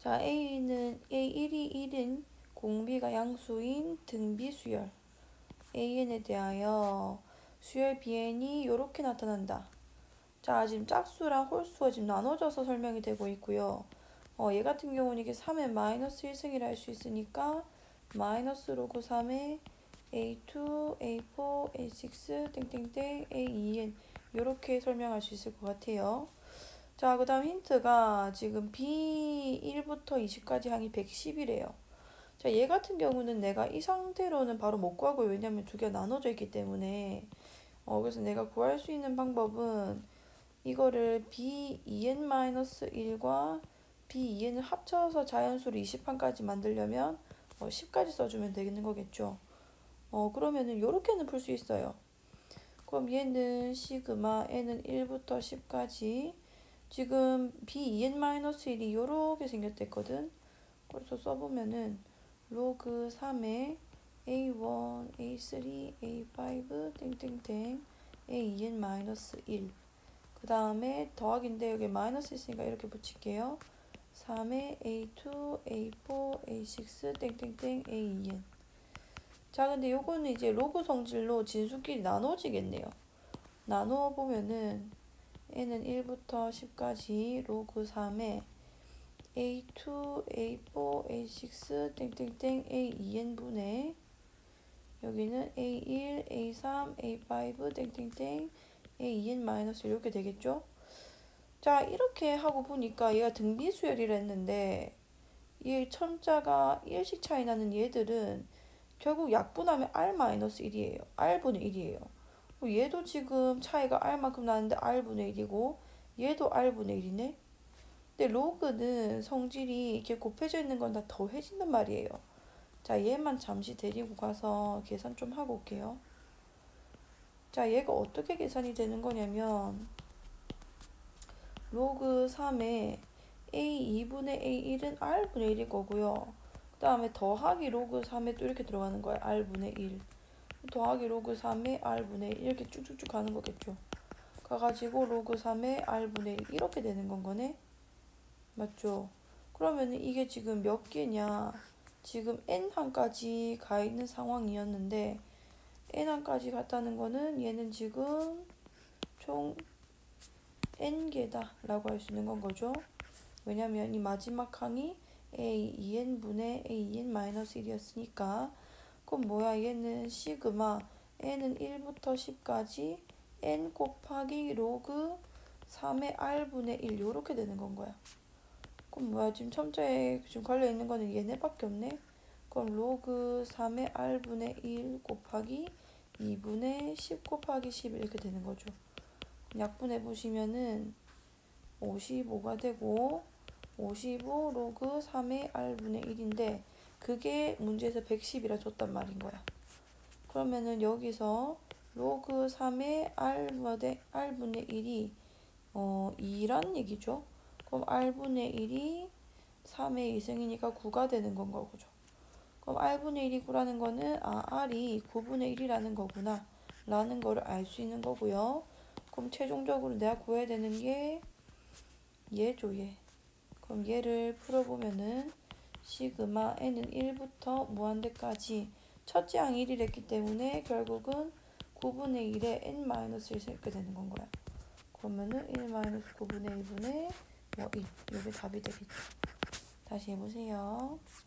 자, A는 A1이 1인 공비가 양수인 등비수열 AN에 대하여 수열 BN이 이렇게 나타난다. 자, 지금 짝수랑 홀수가 지금 나눠져서 설명이 되고 있고요. 얘 같은 경우는 이게 3의 마이너스 1승이라 할 수 있으니까 마이너스 로그 3의 A2, A4, A6, 땡땡땡, A2N 이렇게 설명할 수 있을 것 같아요. 자, 그 다음 힌트가 지금 B1부터 20까지 항이 110이래요. 자, 얘 같은 경우는 내가 이 상태로는 바로 못 구하고요. 왜냐면 두 개가 나눠져 있기 때문에. 그래서 내가 구할 수 있는 방법은 이거를 B2n-1과 B2n을 합쳐서 자연수를 20항까지 만들려면 10까지 써주면 되는 거겠죠. 그러면은 요렇게는 풀 수 있어요. 그럼 얘는 시그마 n은 1부터 10까지 지금 B2n-1이 요렇게 생겼댔거든. 그래서 써보면은 로그 3의 A1, A3, A5, 땡땡땡 A2n-1 그 다음에 더하기인데 여기 마이너스 있으니까 이렇게 붙일게요. 3의 A2, A4, A6, 땡땡땡 A2n 자, 근데 요거는 이제 로그 성질로 진수끼리 나눠지겠네요. 나누어 보면은 n은 1부터 10까지 로그 3에 A2, A4, A6, 땡땡땡 A2n 분의 여기는 A1, A3, A5, 땡땡땡 A2n 마이너스 이렇게 되겠죠? 자, 이렇게 하고 보니까 얘가 등비수열이라 했는데 이 첨자가 1씩 차이 나는 얘들은 결국 약분하면 R-1이에요. R분의 1이에요. 얘도 지금 차이가 R만큼 나는데 R분의 1이고 얘도 R분의 1이네? 근데 로그는 성질이 이렇게 곱해져 있는 건 다 더해진단 말이에요. 자, 얘만 잠시 데리고 가서 계산 좀 하고 올게요. 자, 얘가 어떻게 계산이 되는 거냐면 로그 3에 A2분의 A1은 R분의 1일 거고요. 그 다음에 더하기 로그 3에 또 이렇게 들어가는 거예요. R분의 1. 더하기 로그 3에 R분의 1 이렇게 쭉쭉쭉 가는 거겠죠. 가가지고 로그 3에 R분의 1 이렇게 되는 건 거네. 맞죠? 그러면 이게 지금 몇 개냐? 지금 n항까지 가 있는 상황이었는데 n항까지 갔다는 거는 얘는 지금 총 n개다 라고 할 수 있는 건 거죠. 왜냐면 이 마지막 항이 a2n분의 a2n-1이었으니까 그럼 뭐야? 얘는 시그마 n은 1부터 10까지 n 곱하기 로그 3의 r분의 1 요렇게 되는 건 거야. 그럼 뭐야? 지금 첨자에 지금 걸려있는 거는 얘네밖에 없네? 그럼 로그 3의 r분의 1 곱하기 2분의 10 곱하기 10 이렇게 되는 거죠. 약분해 보시면은 55가 되고 55 로그 3의 r분의 1인데 그게 문제에서 110이라 줬단 말인 거야. 그러면은 여기서 로그 3의 r분의 1이 2란 얘기죠. 그럼 r분의 1이 3의 2승이니까 9가 되는 건 거죠. 그럼 r분의 1이 9라는 거는 r이 9분의 1이라는 거구나 라는 거를 알 수 있는 거고요. 그럼 최종적으로 내가 구해야 되는 게 얘죠, 얘. 그럼 얘를 풀어보면은 시그마 n은 1부터 무한대까지 첫째 항 1이랬기 때문에 결국은 9분의 1에 n-1 이렇게 되는 건 거야. 그러면은 1-9분의 1분의 1 이게 답이 되겠죠. 다시 해보세요.